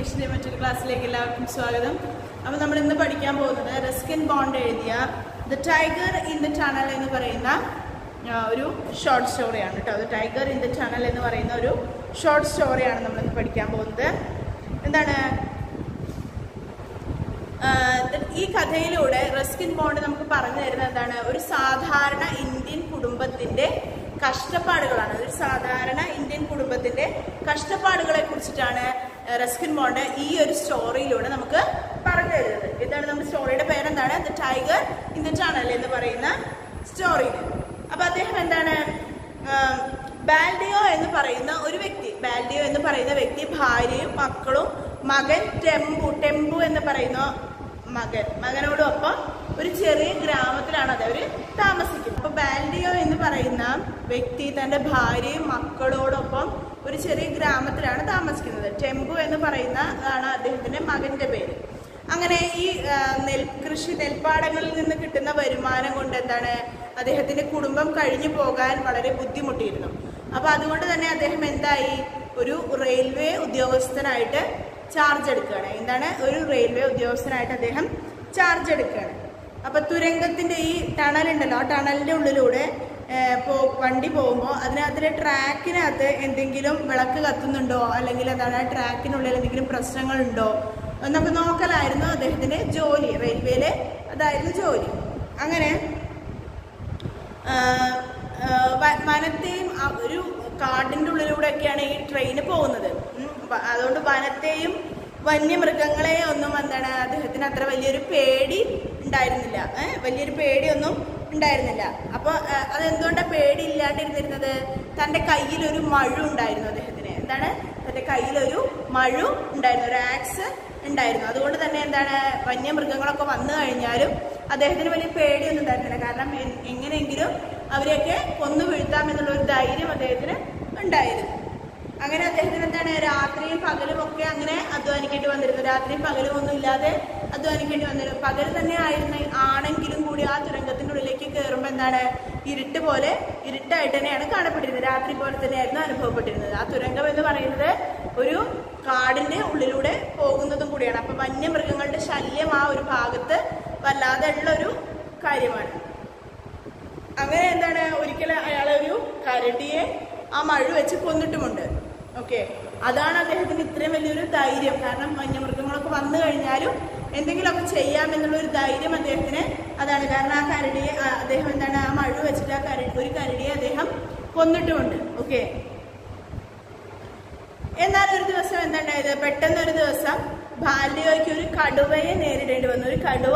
ഇംഗ്ലീഷിന്റെ മറ്റൊരു ക്ലാസ്സിലേക്ക് എല്ലാവർക്കും സ്വാഗതം. അപ്പോൾ നമ്മൾ ഇന്ന് പഠിക്കാൻ പോകുന്നത് റസ്കിൻ ബോണ്ട് എഴുതിയ the tiger in the tunnel എന്ന് പറയുന്ന ഒരു ഷോർട്ട് സ്റ്റോറിയാണ് കേട്ടോ. The tiger in the tunnel എന്ന് പറയുന്ന ഒരു ഷോർട്ട് സ്റ്റോറിയാണ് നമ്മൾ ഇന്ന് പഠിക്കാൻ പോകുന്നത്. എന്താണ് ഈ കഥയിലൂടെ റസ്കിൻ ബോണ്ട് നമുക്ക് പറഞ്ഞു തരുന്നത് എന്താണ്? ഒരു സാധാരണ ഇന്ത്യൻ കുടുംബത്തിന്റെ കഷ്ടപ്പാടുകളാണ്. ഒരു സാധാരണ ഇന്ത്യൻ കുടുംബത്തിന്റെ കഷ്ടപ്പാടുകളെ കുറിച്ചിട്ടാണ് റസ്കിൻ ബോണ്ട് ഈ ഒരു സ്റ്റോറിയിലൂടെ നമുക്ക് പറഞ്ഞു തരുന്നത്. എന്താണ് നമ്മുടെ സ്റ്റോറിയുടെ പേരെന്താണ്? The tiger in the tunnel എന്ന് പറയുന്ന സ്റ്റോറിയിൽ. അപ്പൊ അദ്ദേഹം എന്താണ്, ബാൽഡിയോ എന്ന് പറയുന്ന ഒരു വ്യക്തി, ബാൽഡിയോ എന്ന് പറയുന്ന വ്യക്തി ഭാര്യയും മക്കളും മകൻ ടെമ്പു എന്ന് പറയുന്ന മകനോടൊപ്പം ഒരു ചെറിയ ഗ്രാമത്തിലാണ് അതവര് താമസിക്കുന്നത്. അപ്പൊ ബാൽഡിയോ എന്ന് പറയുന്ന വ്യക്തി തന്റെ ഭാര്യയും മക്കളോടൊപ്പം ഒരു ചെറിയ ഗ്രാമത്തിലാണ് താമസിക്കുന്നത്. ടെമ്പു എന്ന് പറയുന്നതാണ് അദ്ദേഹത്തിന്റെ മകന്റെ പേര്. അങ്ങനെ ഈ നെൽപ്പാടങ്ങളിൽ നിന്ന് കിട്ടുന്ന വരുമാനം കൊണ്ട് എന്താണ്, അദ്ദേഹത്തിന്റെ കുടുംബം കഴിഞ്ഞു പോകാൻ വളരെ ബുദ്ധിമുട്ടിയിരുന്നു. അപ്പൊ അതുകൊണ്ട് തന്നെ അദ്ദേഹം എന്തായി, ഒരു റെയിൽവേ ഉദ്യോഗസ്ഥനായിട്ട് ചാർജ് എടുക്കുകയാണ്. എന്താണ്, ഒരു റെയിൽവേ ഉദ്യോഗസ്ഥനായിട്ട് അദ്ദേഹം ചാർജ് എടുക്കുകയാണ്. അപ്പൊ തുരങ്കത്തിന്റെ ഈ ടണൽ ഉണ്ടല്ലോ, ആ ടണലിന്റെ ഉള്ളിലൂടെ വണ്ടി പോകുമ്പോൾ അതിനകത്തിലെ ട്രാക്കിനകത്ത് എന്തെങ്കിലും വിളക്ക് കത്തുന്നുണ്ടോ, അല്ലെങ്കിൽ എന്താണ് ആ ട്രാക്കിനുള്ളിൽ എന്തെങ്കിലും പ്രശ്നങ്ങളുണ്ടോ എന്നൊക്കെ നോക്കലായിരുന്നു അദ്ദേഹത്തിന്റെ ജോലി. റെയിൽവേയിലെ അതായിരുന്നു ജോലി. അങ്ങനെ വനത്തെയും ഒരു കാടിന്റെ ഉള്ളിലൂടെയൊക്കെയാണ് ഈ ട്രെയിന് പോകുന്നത്. അതുകൊണ്ട് വനത്തെയും വന്യമൃഗങ്ങളെയും ഒന്നും എന്താണ് അദ്ദേഹത്തിന് അത്ര വലിയൊരു പേടി ഉണ്ടായിരുന്നില്ല. വലിയൊരു പേടിയൊന്നും ഉണ്ടായിരുന്നില്ല. അപ്പൊ അതെന്തുകൊണ്ടാണ് പേടി ഇല്ലാണ്ടിരുന്നിരുന്നത്? തന്റെ കയ്യിലൊരു മഴു ഉണ്ടായിരുന്നു അദ്ദേഹത്തിന്. എന്താണ്, തന്റെ കയ്യിലൊരു മഴു ഉണ്ടായിരുന്നു, ഒരു ആക്സ് ഉണ്ടായിരുന്നു. അതുകൊണ്ട് തന്നെ എന്താണ്, വന്യമൃഗങ്ങളൊക്കെ വന്നു കഴിഞ്ഞാലും അദ്ദേഹത്തിന് വലിയ പേടിയൊന്നും ഉണ്ടായിരുന്നില്ല. കാരണം എങ്ങനെയെങ്കിലും അവരെയൊക്കെ കൊന്നു വീഴ്ത്താം എന്നുള്ളൊരു ധൈര്യം അദ്ദേഹത്തിന് ഉണ്ടായിരുന്നു. അങ്ങനെ അദ്ദേഹത്തിന് എന്താണ്, രാത്രിയും പകലും ഒക്കെ അങ്ങനെ അധ്വാനിക്കേണ്ടി വന്നിരുന്നു. രാത്രിയും പകലും ഒന്നും ഇല്ലാതെ അധ്വാനിക്കേണ്ടി വന്നിരുന്നു. പകൽ തന്നെ ആണെങ്കിലും കൂടി ആ തുരങ്കത്തിന്റെ ഉള്ളിലേക്ക് കയറുമ്പോൾ എന്താണ്, ഇരുട്ടായിട്ട് തന്നെയാണ് കാണപ്പെട്ടിരുന്നത്. രാത്രി പോലെ തന്നെയായിരുന്നു അനുഭവപ്പെട്ടിരുന്നത്. ആ തുരങ്കം എന്ന് പറയുന്നത് ഒരു കാടിന്റെ ഉള്ളിലൂടെ പോകുന്നതും കൂടിയാണ്. അപ്പൊ വന്യമൃഗങ്ങളുടെ ശല്യം ആ ഒരു ഭാഗത്ത് വല്ലാതെ ഉള്ളൊരു കാര്യമാണ്. അങ്ങനെ എന്താണ്, ഒരിക്കലും അയാളൊരു കരടിയെ ആ മഴ വെച്ച് കൊന്നിട്ടുമുണ്ട്. ഓക്കെ, അതാണ് അദ്ദേഹത്തിന് ഇത്രയും വലിയൊരു ധൈര്യം. കാരണം വന്യമൃഗങ്ങളൊക്കെ വന്നു കഴിഞ്ഞാലും എന്തെങ്കിലുമൊക്കെ ചെയ്യാമെന്നുള്ളൊരു ധൈര്യം അദ്ദേഹത്തിന് അതാണ്. കാരണം ആ കരടിയെ അദ്ദേഹം എന്താണ്, ആ മഴ വെച്ചിട്ട് ഒരു കരടിയെ അദ്ദേഹം കൊന്നിട്ടുമുണ്ട്. ഓക്കെ, എന്നാൽ ഒരു ദിവസം എന്താണ്ടായത്, പെട്ടെന്ന് ഒരു ദിവസം ബാൽഡിയോയ്ക്ക് ഒരു കടുവയെ നേരിടേണ്ടി വന്നു.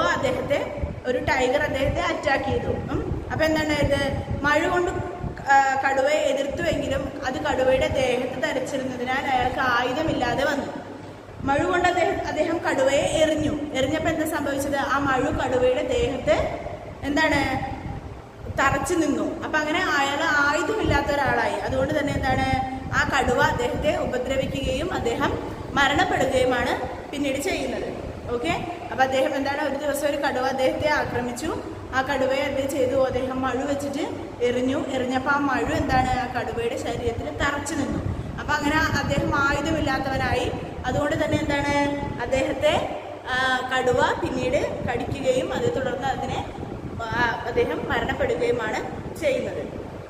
ഒരു ടൈഗർ അദ്ദേഹത്തെ അറ്റാക്ക് ചെയ്തു. അപ്പൊ എന്താണ്, മഴ കൊണ്ട് കടുവയെ എതിർത്തുവെങ്കിലും അത് കടുവയുടെ ദേഹത്ത് തരച്ചിരുന്നതിനാൽ അയാൾക്ക് ആയുധമില്ലാതെ വന്നു. മഴ കൊണ്ട് അദ്ദേഹം കടുവയെ എറിഞ്ഞപ്പോ എന്താ സംഭവിച്ചത്, ആ മഴ കടുവയുടെ ദേഹത്ത് എന്താണ് തറച്ചു നിന്നു. അപ്പൊ അങ്ങനെ അയാൾ ആയുധമില്ലാത്ത ഒരാളായി. അതുകൊണ്ട് തന്നെ എന്താണ്, ആ കടുവ അദ്ദേഹത്തെ ഉപദ്രവിക്കുകയും അദ്ദേഹം മരണപ്പെടുകയുമാണ് പിന്നീട് ചെയ്യുന്നത്. ഓക്കെ, അപ്പൊ അദ്ദേഹം എന്താണ്, ഒരു ദിവസം ഒരു കടുവ അദ്ദേഹത്തെ ആക്രമിച്ചു. ആ കടുവയെ അദ്ദേഹം ചെയ്തു, അദ്ദേഹം മഴ വെച്ചിട്ട് എറിഞ്ഞപ്പോൾ ആ മഴ എന്താണ്, ആ കടുവയുടെ ശരീരത്തിൽ തറച്ചു നിന്നു. അപ്പൊ അങ്ങനെ അദ്ദേഹം ആയുധമില്ലാത്തവനായി. അതുകൊണ്ട് തന്നെ എന്താണ്, അദ്ദേഹത്തെ കടുവ പിന്നീട് കടിക്കുകയും അത് തുടർന്ന് അദ്ദേഹം മരണപ്പെടുകയുമാണ് ചെയ്യുന്നത്.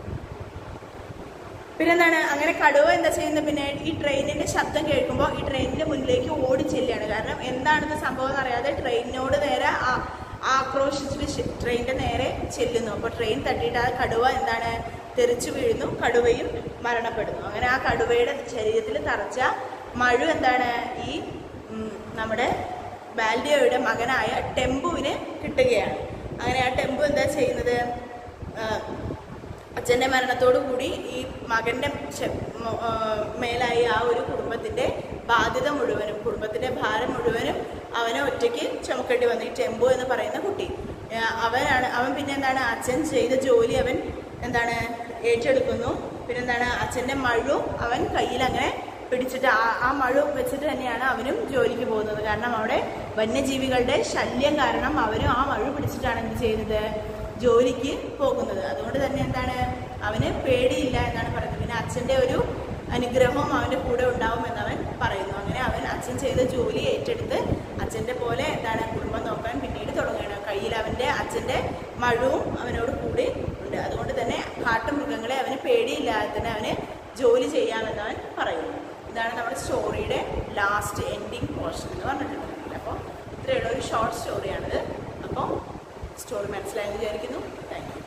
പിന്നെന്താണ്, അങ്ങനെ കടുവ എന്താ ചെയ്യുന്നത്, പിന്നെ ഈ ട്രെയിനിന്റെ ശബ്ദം കേൾക്കുമ്പോൾ ഈ ട്രെയിനിന്റെ മുന്നിലേക്ക് ഓടി ചെല്ലുകയാണ്. കാരണം എന്താണെന്ന് സംഭവം എന്നറിയാതെ ട്രെയിനിനോട് നേരെ ആക്രോശിച്ചിട്ട് ട്രെയിനിന്റെ നേരെ ചെല്ലുന്നു. അപ്പൊ ട്രെയിൻ തട്ടിയിട്ട് ആ കടുവ എന്താണ്, തെറിച്ചു വീഴുന്നു. കടുവയും മരണപ്പെടുന്നു. അങ്ങനെ ആ കടുവയുടെ ശരീരത്തിൽ തറച്ച മഴ എന്താണ്, ഈ നമ്മുടെ ബാൽഡിയോയുടെ മകനായ ടെമ്പുവിന് കിട്ടുകയാണ്. അങ്ങനെ ആ ടെമ്പു എന്താ ചെയ്യുന്നത്, അച്ഛൻ്റെ മരണത്തോടു കൂടി ഈ മകന്റെ മേലായി ആ ഒരു കുടുംബത്തിന്റെ ബാധ്യത മുഴുവനും, കുടുംബത്തിന്റെ ഭാരം മുഴുവനും അവനെ ഒറ്റയ്ക്ക് ചുമക്കേണ്ടി വന്നു. ഈ ടെമ്പു എന്ന് പറയുന്ന കുട്ടി അവൻ പിന്നെ എന്താണ്, അച്ഛൻ ചെയ്ത ജോലി അവൻ എന്താണ് ഏറ്റെടുക്കുന്നു. പിന്നെന്താണ്, അച്ഛൻ്റെ മഴു അവൻ കയ്യിൽ അങ്ങനെ പിടിച്ചിട്ട് ആ മഴ വെച്ചിട്ട് തന്നെയാണ് അവനും ജോലിക്ക് പോകുന്നത്. കാരണം അവിടെ വന്യജീവികളുടെ ശല്യം കാരണം അവനും ആ മഴ പിടിച്ചിട്ടാണ് എന്ത് ചെയ്യുന്നത്, ജോലിക്ക് പോകുന്നത്. അതുകൊണ്ട് തന്നെ എന്താണ്, അവന് പേടിയില്ല എന്നാണ് പറയുന്നത്. പിന്നെ അച്ഛൻ്റെ ഒരു അനുഗ്രഹവും അവൻ്റെ കൂടെ ഉണ്ടാവുമെന്ന് അവൻ പറയുന്നു. അങ്ങനെ അവൻ അച്ഛൻ ചെയ്ത ജോലി ഏറ്റെടുത്ത് അച്ഛൻ്റെ പോലെ എന്താണ് കുടുംബം നോക്കാൻ പിന്നീട് തുടങ്ങുകയാണ്. കയ്യിൽ അവൻ്റെ അച്ഛൻ്റെ മഴവും അവനോട് കൂടി ഉണ്ട്. അതുകൊണ്ട് തന്നെ കാട്ടുമൃഗങ്ങളെ അവന് പേടിയില്ലാതെ തന്നെ അവന് ജോലി ചെയ്യാമെന്ന് അവൻ പറയുന്നു. ഇതാണ് നമ്മുടെ സ്റ്റോറിയുടെ ലാസ്റ്റ് എൻഡിങ് പോർഷൻ എന്ന് പറഞ്ഞിട്ടുണ്ടെങ്കിൽ. അപ്പോൾ ഇത്രയുള്ള ഒരു ഷോർട്ട് സ്റ്റോറിയാണിത്. അപ്പോൾ സ്റ്റോറി മനസ്സിലായെന്ന് വിചാരിക്കുന്നു. Thank U.